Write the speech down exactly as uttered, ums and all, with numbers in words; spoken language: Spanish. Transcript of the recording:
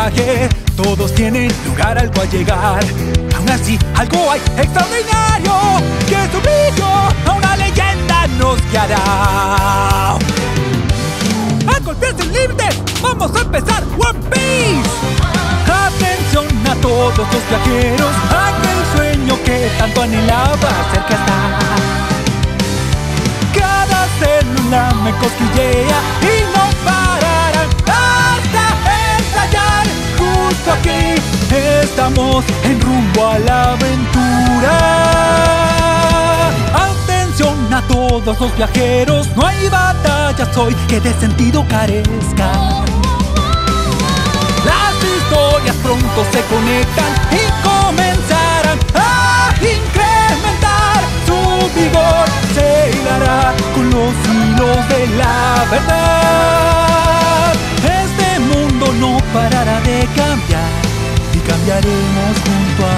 viaje, todos tienen lugar al cual llegar. Aún así, algo hay extraordinario, que su brillo a una leyenda nos guiará. ¡A golpear sin límites! ¡Vamos a empezar! ¡One Piece! Atención a todos los viajeros, aquel sueño que tanto anhelaba cerca está. Cada célula me cosquillea y no pararán hasta estallar. Justo aquí estamos en rumbo a la aventura. Atención a todos los viajeros, no hay batallas hoy que de sentido carezcan. Las historias pronto se conectan y comenzarán a incrementar su vigor. Se hilará con los hilos de la verdad. Este mundo no parará de cambiar y cambiaremos junto a